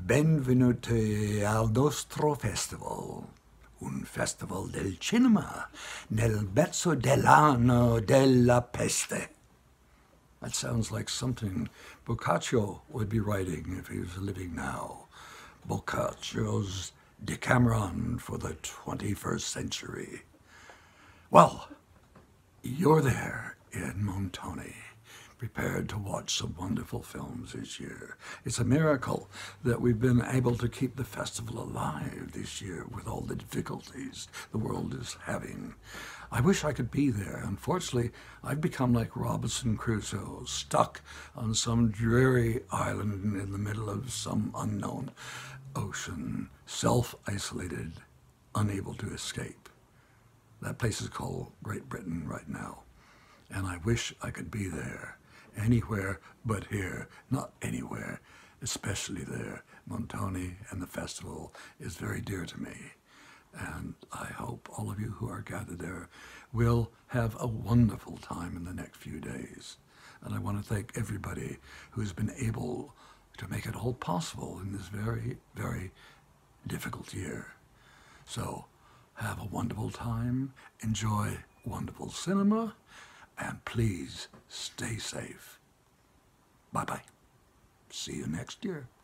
Benvenuti al nostro festival, un festival del cinema nel mezzo dell'anno della peste. That sounds like something Boccaccio would be writing if he was living now. Boccaccio's Decameron for the 21st century. Well, you're there in Montoni, prepared to watch some wonderful films this year. It's a miracle that we've been able to keep the festival alive this year with all the difficulties the world is having. I wish I could be there. Unfortunately, I've become like Robinson Crusoe, stuck on some dreary island in the middle of some unknown ocean, self-isolated, unable to escape. That place is called Great Britain right now, and I wish I could be there. Anywhere but here, not anywhere, especially there. Montoni and the festival is very dear to me, and I hope all of you who are gathered there will have a wonderful time in the next few days. And I want to thank everybody who's been able to make it all possible in this very, very difficult year. So have a wonderful time, enjoy wonderful cinema, and please stay safe. Bye-bye. See you next year.